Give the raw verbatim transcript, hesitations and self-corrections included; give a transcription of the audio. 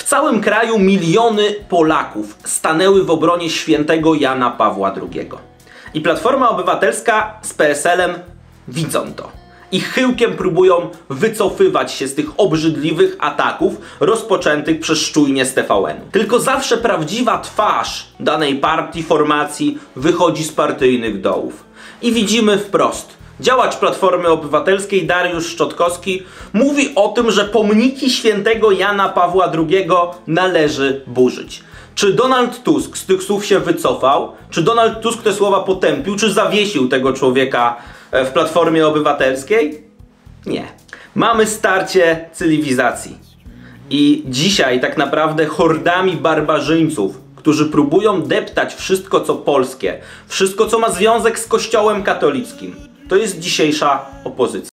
całym kraju miliony Polaków stanęły w obronie świętego Jana Pawła drugiego. I Platforma Obywatelska z P S L-em widzą to. I chyłkiem próbują wycofywać się z tych obrzydliwych ataków rozpoczętych przez szczujnię z T V N-u. Tylko zawsze prawdziwa twarz danej partii, formacji wychodzi z partyjnych dołów. I widzimy wprost. Działacz Platformy Obywatelskiej Dariusz Szczotkowski mówi o tym, że pomniki świętego Jana Pawła drugiego należy burzyć. Czy Donald Tusk z tych słów się wycofał? Czy Donald Tusk te słowa potępił? Czy zawiesił tego człowieka w Platformie Obywatelskiej? Nie. Mamy starcie cywilizacji. I dzisiaj tak naprawdę hordami barbarzyńców, którzy próbują deptać wszystko co polskie, wszystko co ma związek z Kościołem katolickim, to jest dzisiejsza opozycja.